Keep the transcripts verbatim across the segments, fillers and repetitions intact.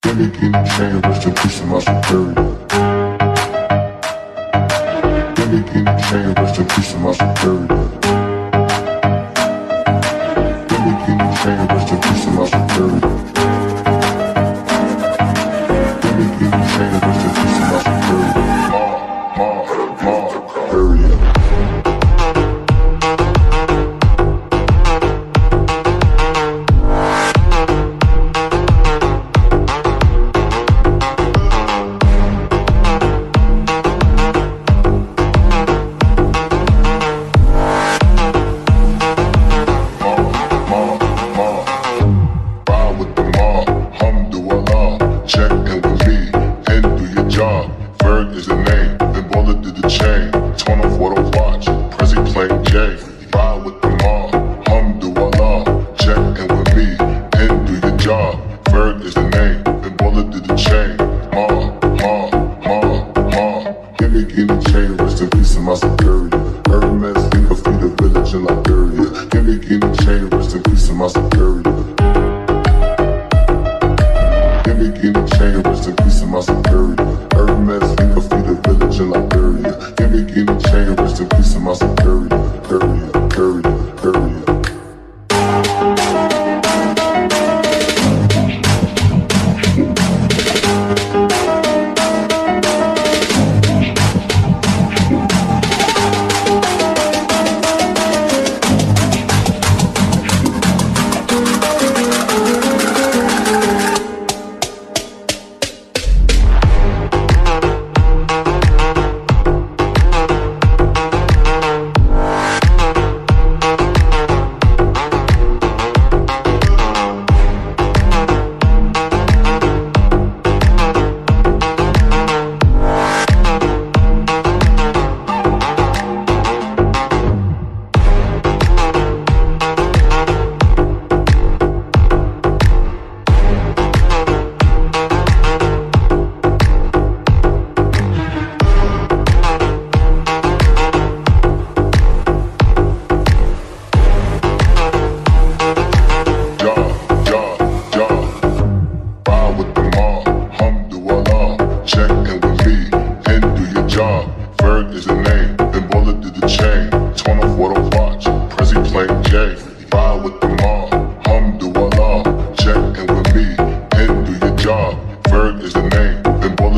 Gimme, gimme chain, rest in peace to my superior. Gimme, gimme chain, rest in peace to my superior. Gimme, gimme chain, rest in peace to my superior. Gimme, gimme chain, rest in peace to my superior. Ma, ma, ma, superior.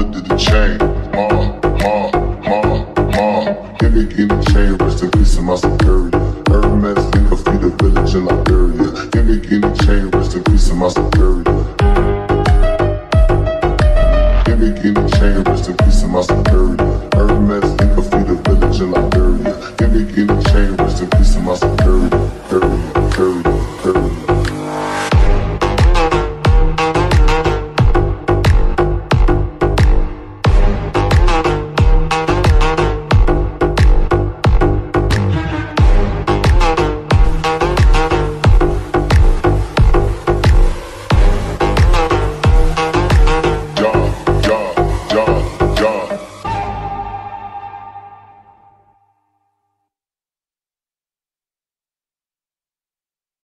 Muscle.